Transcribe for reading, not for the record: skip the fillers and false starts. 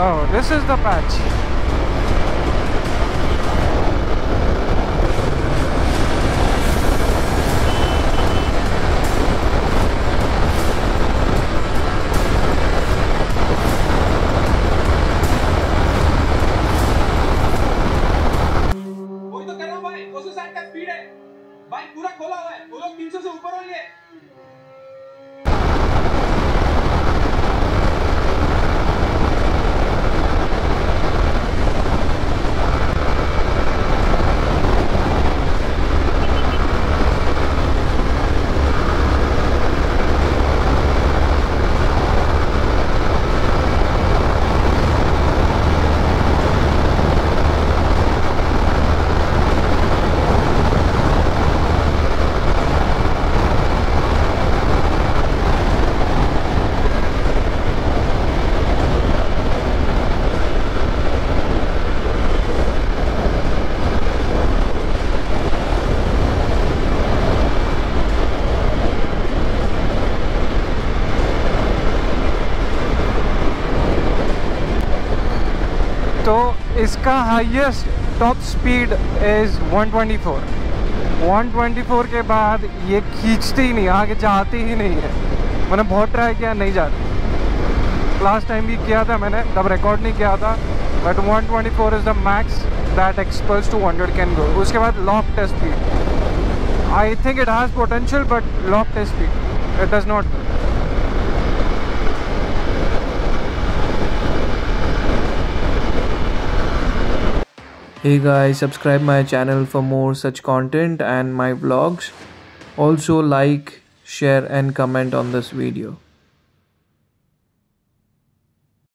Oh, this is the patch. वही तो कर रहा हूँ भाई, 260 का स्पीड है, बाइक पूरा खोला हुआ है, वो लोग 300 से ऊपर होंगे। तो इसका हाईएस्ट टॉप स्पीड इज़ 124। 124 के बाद ये खींचती ही नहीं, आगे जाती ही नहीं है। मैंने बहुत ट्राई किया, नहीं जाती। लास्ट टाइम भी किया था मैंने, तब रिकॉर्ड नहीं किया था, but 124 is the max that Xpulse 200 can go. उसके बाद lock test speed, I think it has potential, but lock test speed it does not. Hey guys, subscribe my channel for more such content and my vlogs. Also like, share and comment on this video.